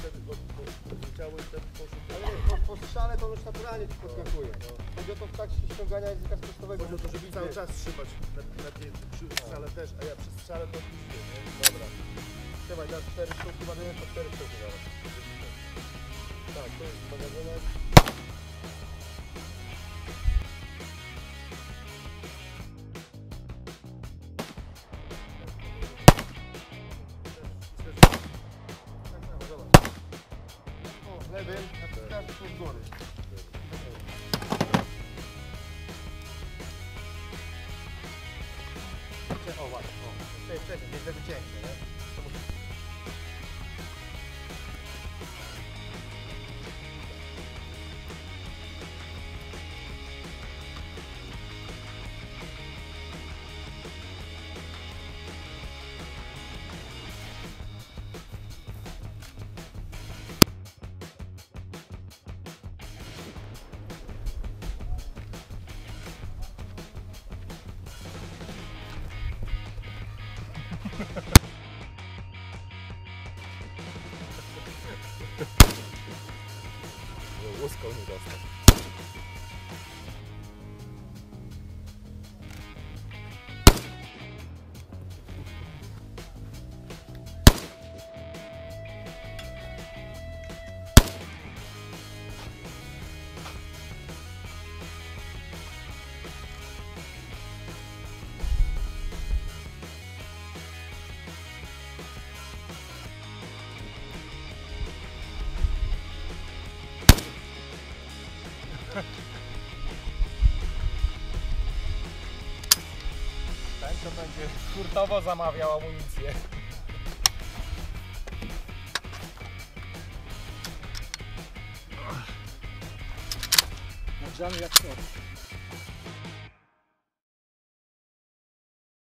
wtedy odleciało i wtedy poszło. Ale po strzale to już naturalnie ci podskakuje. Chodzi o to w trakcie ściągania języka spustowego. Chodzi o to, żeby cały czas trzymać na tej przy strzale też, a ja przy strzale to odpuściłem, nie? Dobra. Trzymaj, teraz 4 sztuki ładujemy, to 4 sztuki zaraz. Tak, to jest magazynek. Lewym, naciskasz tu z góry. O właśnie, o. Wcześniej, jest wycięcie, nie? Łuskał nie dostał. Ten to będzie hurtowo zamawiał amunicję. Nagrzany jak to.